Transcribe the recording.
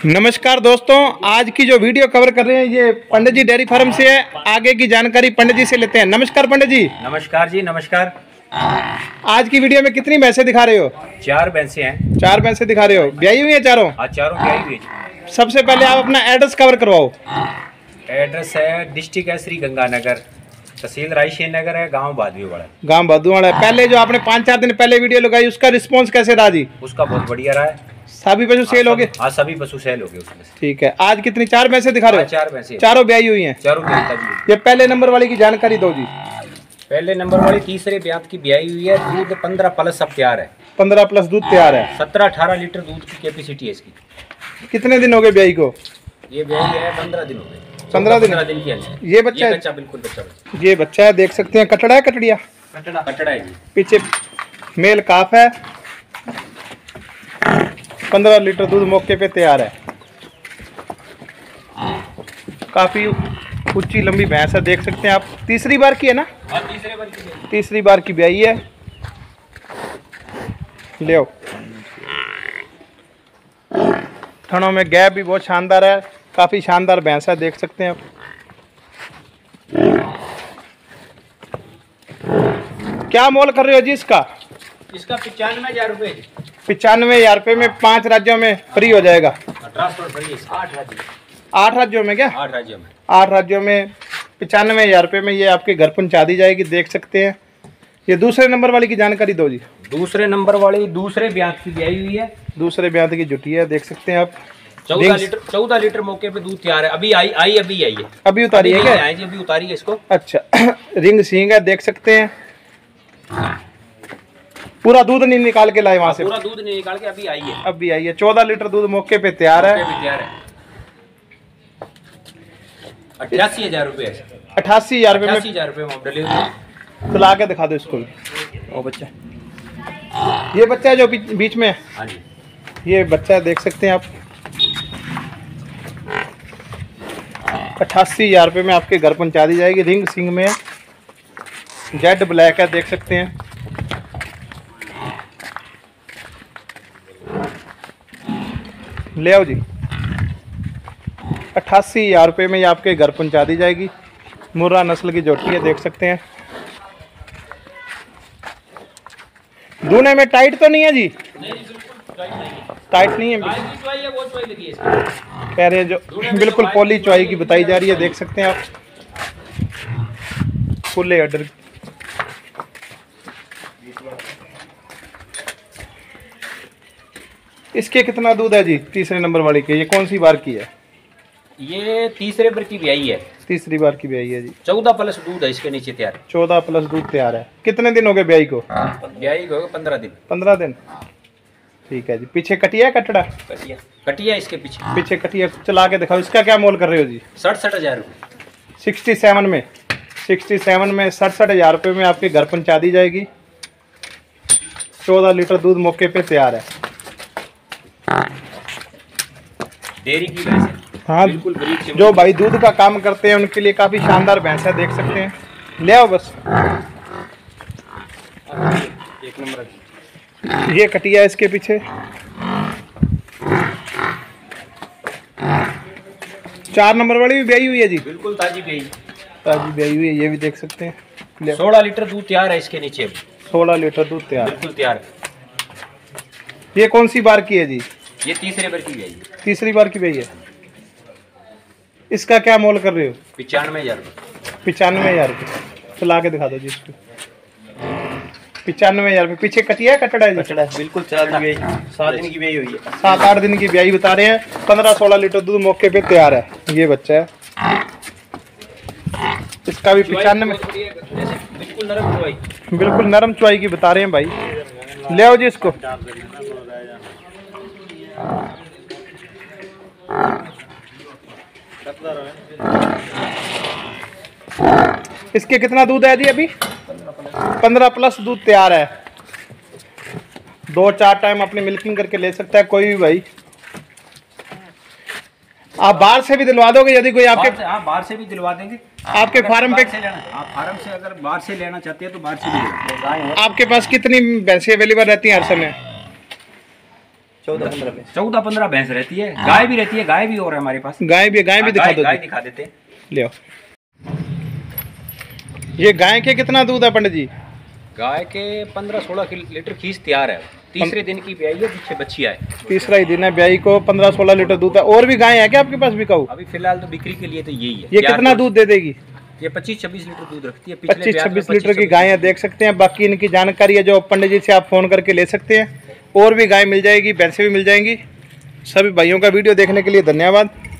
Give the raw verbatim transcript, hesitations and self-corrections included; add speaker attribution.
Speaker 1: नमस्कार दोस्तों, आज की जो वीडियो कवर कर रहे हैं ये पंडित जी डेयरी फार्म से है। आगे की जानकारी पंडित जी से लेते हैं। नमस्कार पंडित जी।
Speaker 2: नमस्कार जी, नमस्कार।
Speaker 1: आज की वीडियो में कितनी भैंसे दिखा रहे हो?
Speaker 2: चार भैंसे हैं।
Speaker 1: चार भैंसे दिखा रहे हो, ब्याई हुई है चारों?
Speaker 2: हाँ, चारों ब्याई हुई है।
Speaker 1: सबसे पहले आप अपना एड्रेस कवर करवाओ।
Speaker 2: एड्रेस है, डिस्ट्रिक्ट है श्री गंगानगर, तहसील रायशेन नगर है, गांव बादवीवाड़ा।
Speaker 1: गांव बादवीवाड़ा। पहले जो आपने पाँच चार दिन पहले वीडियो लगाई उसका रिस्पॉन्स कैसे रहा जी?
Speaker 2: उसका बहुत बढ़िया रहा है।
Speaker 1: सभी पशु सेल हो गए?
Speaker 2: हाँ, सभी पशु सेल हो गए उसमें से।
Speaker 1: ठीक है। आज कितनी चार भैंसे दिखा रहे हो?
Speaker 2: चार भैंसे,
Speaker 1: चारों ब्याई हुई हैं?
Speaker 2: चारों ब्याई।
Speaker 1: ये पहले नंबर वाली की जानकारी दो जी।
Speaker 2: पहले नंबर वाली तीसरे ब्यात की ब्याई हुई है। दूध पंद्रह प्लस सब तैयार है।
Speaker 1: पंद्रह प्लस दूध तैयार है।
Speaker 2: सत्रह अठारह लीटर दूध की कैपेसिटी है इसकी।
Speaker 1: कितने दिन हो गए ब्याई को?
Speaker 2: ये ब्याई है पंद्रह दिन हो गए।
Speaker 1: पंद्रह दिन
Speaker 2: दिन की है।
Speaker 1: ये बच्चा है?
Speaker 2: बच्चा बिल्कुल बच्चा।
Speaker 1: ये बच्चा है, देख सकते हैं। कटड़ा है, कटड़िया?
Speaker 2: कटड़ा कटड़ा है जी।
Speaker 1: पीछे मेल काफ है। पंद्रह लीटर दूध मौके पे तैयार है। काफी ऊंची लंबी भैंस है, देख सकते हैं आप। तीसरी बार की है ना?
Speaker 2: हाँ, तीसरे बार की है।
Speaker 1: तीसरी बार की ब्याई है। ले आओ। थनों में गैप भी बहुत शानदार है। काफी शानदार भैंस है, देख सकते हैं आप। क्या मोल कर रहे हो जी इसका?
Speaker 2: इसका पचानवे हजार रुपये।
Speaker 1: पचानवे हजार रुपये में पांच राज्यों में फ्री हो जाएगा।
Speaker 2: Transport free. आठ राज्य
Speaker 1: आठ राज्यों में क्या?
Speaker 2: आठ राज्यों में
Speaker 1: आठ राज्यों में पचानवे हजार रुपये में ये आपके घर पहुंचा दी जाएगी, देख सकते हैं। ये दूसरे नंबर वाली की जानकारी दो जी।
Speaker 2: दूसरे नंबर वाली दूसरे ब्यात की ब्याई हुई है। दूसरे
Speaker 1: ब्यात की जुटी है, देख सकते हैं आप।
Speaker 2: चौदह लीटर चौदह लीटर मौके पे दूध तैयार है। अभी आई आई अभी आई है।
Speaker 1: अभी उतारी है क्या?
Speaker 2: आई जी, अभी उतारी है इसको।
Speaker 1: अच्छा। रिंग सींग है, देख सकते हैं। पूरा दूध नहीं निकाल के लाए वहां से?
Speaker 2: पूरा दूध नहीं निकाल के अभी आई है।
Speaker 1: अभी आई है। चौदह लीटर दूध मौके पे तैयार है।
Speaker 2: तैयार है। अठासी हजार रुपये
Speaker 1: अठासी हजार रुपये में
Speaker 2: हजार रुपये
Speaker 1: चला के दिखा दो इसको। वो बच्चा, ये बच्चा है जो बीच में है।
Speaker 2: हाँ जी,
Speaker 1: ये बच्चा देख सकते हैं आप। अट्ठासी हजार रुपये में आपके घर पहुंचा दी जाएगी। रिंग सिंग में जेड ब्लैक है, देख सकते हैं। ले आओ जी। अट्ठासी हजार रुपये में ये आपके घर पहुंचा दी जाएगी। मुर्रा नस्ल की जोटी है, देख सकते हैं। दूने में टाइट तो नहीं है जी? टाइट नहीं है, कह रहे हैं जो बिल्कुल पॉली चॉई की बताई जा रही है, देख सकते हैं आप। खुले अडर। इसके कितना दूध है जी तीसरे नंबर वाली के? ये कौन सी बार की है?
Speaker 2: ये तीसरे बार की ब्याई है।
Speaker 1: तीसरी बार की ब्याई है जी।
Speaker 2: चौदह प्लस दूध है इसके नीचे तैयार।
Speaker 1: चौदह प्लस दूध तैयार है। कितने दिन हो गए ब्याई को?
Speaker 2: ब्याई को पंद्रह दिन। पंद्रह दिन।
Speaker 1: ठीक है जी। पीछे कटिया है, कटड़ा?
Speaker 2: कटिया कटिया इसके पीछे।
Speaker 1: पीछे कटिया चला के दिखाओ। इसका क्या मोल कर रहे हो जी?
Speaker 2: सड़सठ हजार रुपये।
Speaker 1: सिक्सटी सेवन में सिक्सटी सेवन में सड़सठ हजार रुपये में आपके घर पहुंचा दी जाएगी। चौदह लीटर दूध मौके पे तैयार है।
Speaker 2: डेयरी की भैंस है।
Speaker 1: हाँ, बिल्कुल। जो भाई दूध का काम करते हैं उनके लिए काफी शानदार भैंस है, देख सकते हैं। ले आओ बस।
Speaker 2: एक नंबर।
Speaker 1: ये कटिया इसके पीछे। चार नंबर वाली भी ब्याई हुई है जी?
Speaker 2: बिल्कुल ताजी ब्याई।
Speaker 1: ताजी ब्याई हुई है, ये भी देख सकते हैं।
Speaker 2: सोलह लीटर दूध तैयार है इसके नीचे।
Speaker 1: सोलह लीटर दूध तैयार,
Speaker 2: बिल्कुल तैयार है।
Speaker 1: ये कौन सी बार की है जी?
Speaker 2: ये तीसरे बार की ब्याई है।
Speaker 1: तीसरी बार की ब्याई है। इसका क्या मोल कर रहे हो?
Speaker 2: पचानवे हजार रुपये।
Speaker 1: पचानवे हजार रुपये चला के दिखा दो जी इसको। पचानवे हजार रुपये। पीछे कटिया है, कटड़ा है?
Speaker 2: कटड़ा है, बिल्कुल। सात दिन की ब्याई हुई है।
Speaker 1: सात आठ दिन की ब्याई बता रहे हैं। पंद्रह सोलह लीटर दूध मौके पे तैयार है। ये बच्चा है, इसका भी पचानवे।
Speaker 2: बिल्कुल नरम चुवाई।
Speaker 1: बिल्कुल नरम चुवाई की बता रहे हैं भाई। ले आओ जी इसको। इसके कितना दूध है जी अभी? पंद्रह प्लस दूध तैयार है। दो चार टाइम अपनी मिल्किंग करके ले सकता है कोई भी भाई। आप बाहर से भी दिलवा दोगे यदि कोई आपके?
Speaker 2: हाँ, बाहर से भी दिलवा देंगे।
Speaker 1: आपके फार्म पे?
Speaker 2: आप फार्म से अगर बाहर से लेना चाहते हैं तो बाहर से भी।
Speaker 1: आपके पास कितनी भैंसें अवेलेबल रहती हैं हर समय? चौदह पंद्रह भैंस
Speaker 2: चौदह पंद्रह भैंस रहती है। गाय भी रहती है, गाय भी और है हमारे पास।
Speaker 1: गाय भी गाय भी दिखा दो।
Speaker 2: गाय दिखा देते हैं,
Speaker 1: ले आओ। ये गाय के कितना दूध है पंडित जी?
Speaker 2: गाय के पंद्रह सोलह लीटर खींच तैयार है। तीसरे दिन की ब्याई है, पीछे बच्ची है।
Speaker 1: तीसरा ही दिन है ब्याई को, पंद्रह सोलह लीटर दूध है। और भी गाय है क्या आपके पास बिकाऊ?
Speaker 2: अभी फिलहाल तो बिक्री के लिए तो यही है।
Speaker 1: ये कितना दूध दे देगी?
Speaker 2: ये पच्चीस छब्बीस लीटर दूध रखती है।
Speaker 1: पच्चीस छब्बीस लीटर की गायें देख सकते हैं। बाकी इनकी जानकारी है जो पंडित जी से आप फोन करके ले सकते हैं। और भी गाय मिल जाएगी, भैंसें भी मिल जाएंगी। सभी भाइयों का वीडियो देखने के लिए धन्यवाद।